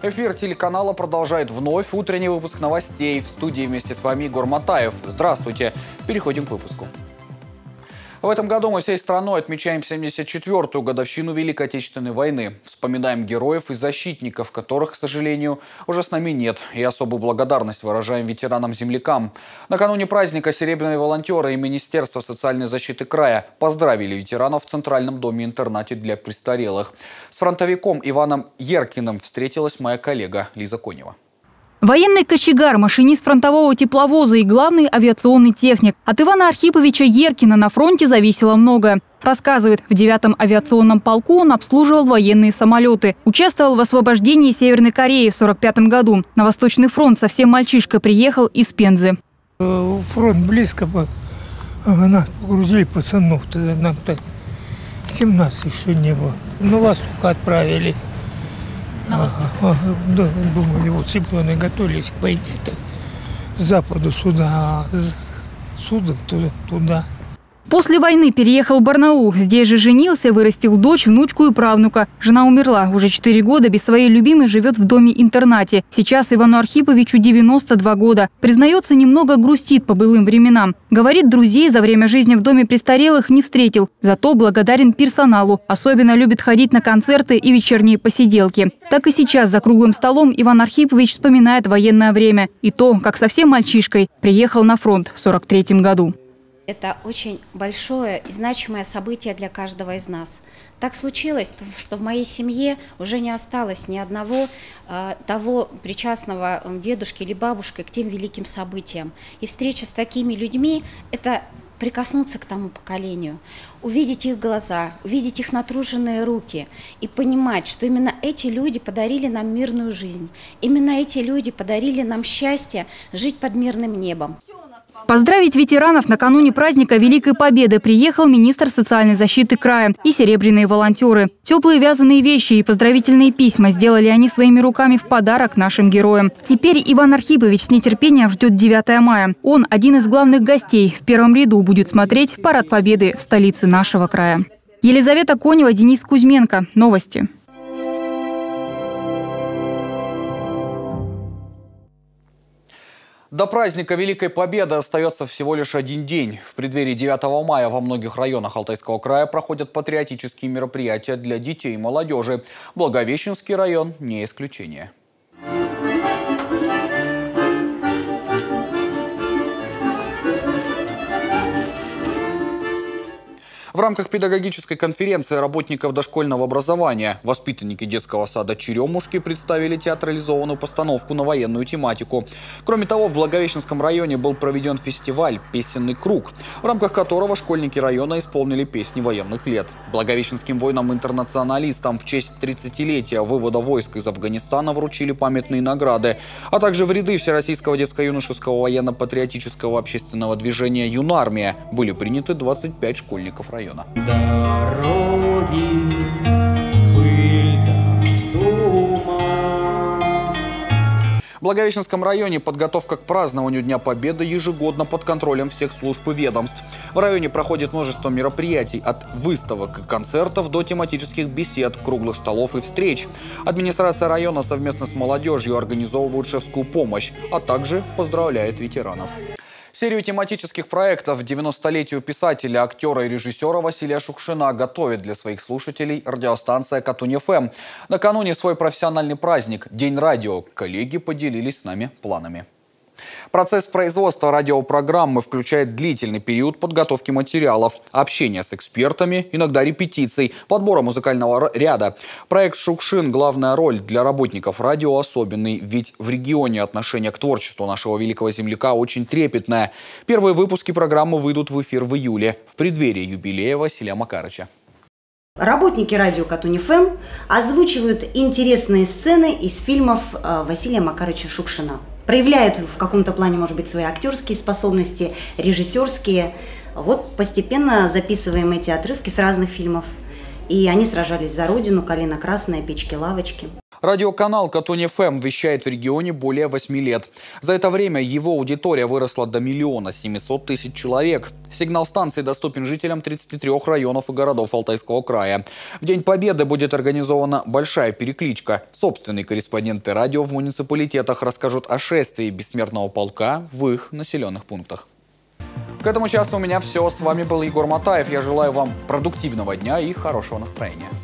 Эфир телеканала продолжает вновь утренний выпуск новостей. В студии вместе с вами Егор Матаев. Здравствуйте. Переходим к выпуску. В этом году мы всей страной отмечаем 74-ю годовщину Великой Отечественной войны. Вспоминаем героев и защитников, которых, к сожалению, уже с нами нет. И особую благодарность выражаем ветеранам-землякам. Накануне праздника серебряные волонтеры и Министерство социальной защиты края поздравили ветеранов в Центральном доме-интернате для престарелых. С фронтовиком Иваном Еркиным встретилась моя коллега Лиза Конева. Военный кочегар, машинист фронтового тепловоза и главный авиационный техник. От Ивана Архиповича Еркина на фронте зависело многое. Рассказывает, в 9-м авиационном полку он обслуживал военные самолеты. Участвовал в освобождении Северной Кореи в 1945 году. На Восточный фронт совсем мальчишка приехал из Пензы. Фронт близко был. Нас погрузили пацанов. Тогда нам так 17 еще не было. Ну, вас только отправили. Да, думали, вот цыпленые готовились к войне. С запада сюда, а сюда туда. После войны переехал в Барнаул. Здесь же женился, вырастил дочь, внучку и правнука. Жена умерла. Уже 4 года без своей любимой живет в доме-интернате. Сейчас Ивану Архиповичу 92 года. Признается, немного грустит по былым временам. Говорит, друзей за время жизни в доме престарелых не встретил. Зато благодарен персоналу. Особенно любит ходить на концерты и вечерние посиделки. Так и сейчас за круглым столом Иван Архипович вспоминает военное время. И то, как совсем мальчишкой приехал на фронт в 1943 году. Это очень большое и значимое событие для каждого из нас. Так случилось, что в моей семье уже не осталось ни одного того причастного дедушки или бабушки к тем великим событиям. И встреча с такими людьми – это прикоснуться к тому поколению, увидеть их глаза, увидеть их натруженные руки и понимать, что именно эти люди подарили нам мирную жизнь. Именно эти люди подарили нам счастье жить под мирным небом. Поздравить ветеранов накануне праздника Великой Победы приехал министр социальной защиты края и серебряные волонтеры. Теплые вязаные вещи и поздравительные письма сделали они своими руками в подарок нашим героям. Теперь Иван Архипович с нетерпением ждет 9 мая. Он один из главных гостей. В первом ряду будет смотреть парад Победы в столице нашего края. Елизавета Конева, Денис Кузьменко. Новости. До праздника Великой Победы остается всего лишь один день. В преддверии 9 мая во многих районах Алтайского края проходят патриотические мероприятия для детей и молодежи. Благовещенский район не исключение. В рамках педагогической конференции работников дошкольного образования воспитанники детского сада «Черемушки» представили театрализованную постановку на военную тематику. Кроме того, в Благовещенском районе был проведен фестиваль «Песенный круг», в рамках которого школьники района исполнили песни военных лет. Благовещенским воинам-интернационалистам в честь 30-летия вывода войск из Афганистана вручили памятные награды, а также в ряды Всероссийского детско-юношеского военно-патриотического общественного движения «Юнармия» были приняты 25 школьников района. Дороги, пыль да туман. В Благовещенском районе подготовка к празднованию Дня Победы ежегодно под контролем всех служб и ведомств. В районе проходит множество мероприятий, от выставок и концертов до тематических бесед, круглых столов и встреч. Администрация района совместно с молодежью организовывает шефскую помощь, а также поздравляет ветеранов. Серию тематических проектов 90-летию писателя, актера и режиссера Василия Шукшина готовит для своих слушателей радиостанция «Катунь-ФМ». Накануне свой профессиональный праздник – День радио. Коллеги поделились с нами планами. Процесс производства радиопрограммы включает длительный период подготовки материалов, общения с экспертами, иногда репетиций, подбора музыкального ряда. Проект «Шукшин» – главная роль для работников радио особенный, ведь в регионе отношение к творчеству нашего великого земляка очень трепетное. Первые выпуски программы выйдут в эфир в июле, в преддверии юбилея Василия Макарыча. Работники радио «Катунь-ФМ» озвучивают интересные сцены из фильмов Василия Макарыча Шукшина. Проявляют в каком-то плане, может быть, свои актерские способности, режиссерские. Вот постепенно записываем эти отрывки с разных фильмов. И они сражались за родину, «Калина красная», «Печки-лавочки». Радиоканал Катунь ФМ вещает в регионе более 8 лет. За это время его аудитория выросла до 1 700 000 человек. Сигнал станции доступен жителям 33 районов и городов Алтайского края. В День Победы будет организована большая перекличка. Собственные корреспонденты радио в муниципалитетах расскажут о шествии бессмертного полка в их населенных пунктах. К этому часу у меня все. С вами был Егор Матаев. Я желаю вам продуктивного дня и хорошего настроения.